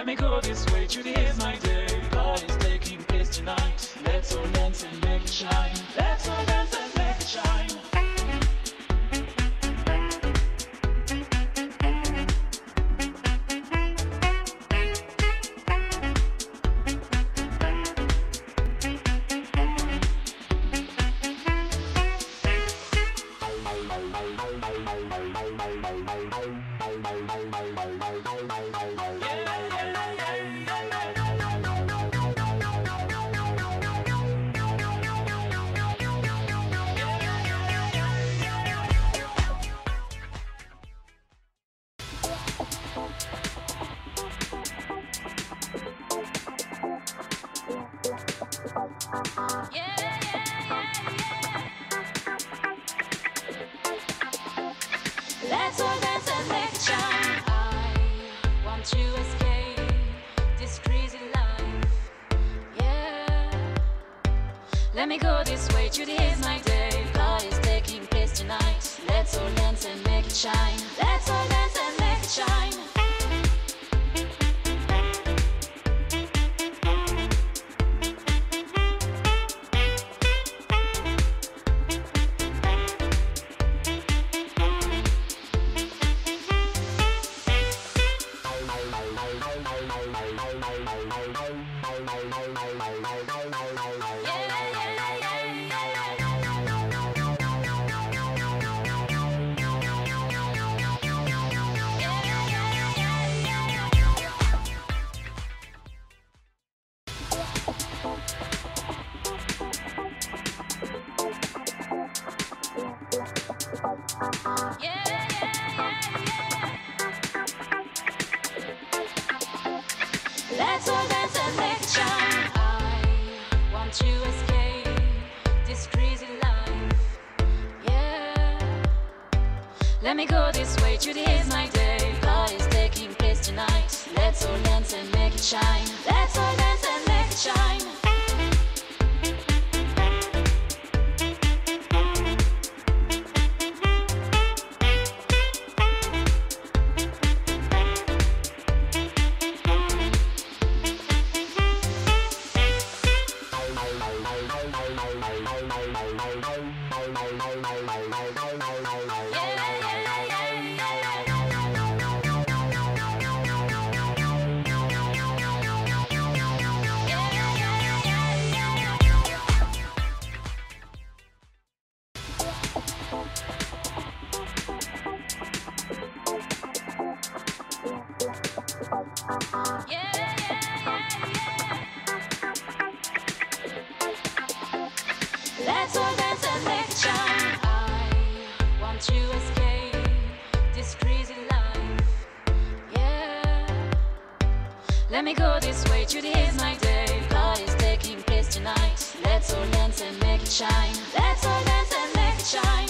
me go this way, today is my day. God is taking place tonight. Let's all dance and make it shine. Let's all dance and make it shine. Let's all dance and make it shine. I want to escape this crazy life. Yeah. Let me go this way, today is my day. God is taking place tonight. Let's all dance and make it shine. Let's all dance and make it shine. Let's all dance and make it shine. I want to escape this crazy life. Yeah. Let me go this way, today is my day. God is taking place tonight. Let's all dance and make it shine. Let's all dance and make it shine. Let's all dance and make it shine. I want to escape this crazy life. Yeah. Let me go this way, today is my day. God is taking place tonight. Let's all dance and make it shine. Let's all dance and make it shine.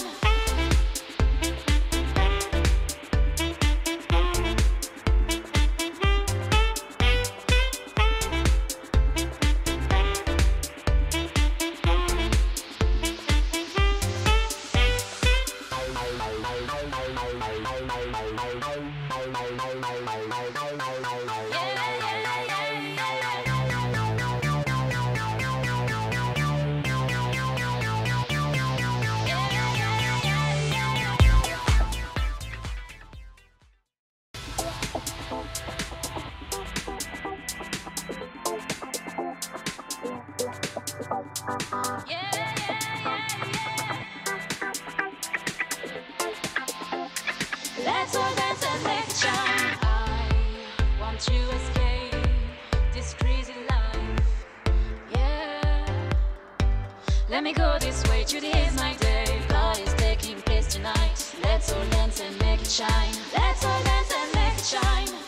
Let's all dance and make it shine. I want to escape this crazy life. Yeah. Let me go this way, today is my day. God is taking place tonight. Let's all dance and make it shine. Let's all dance and make it shine.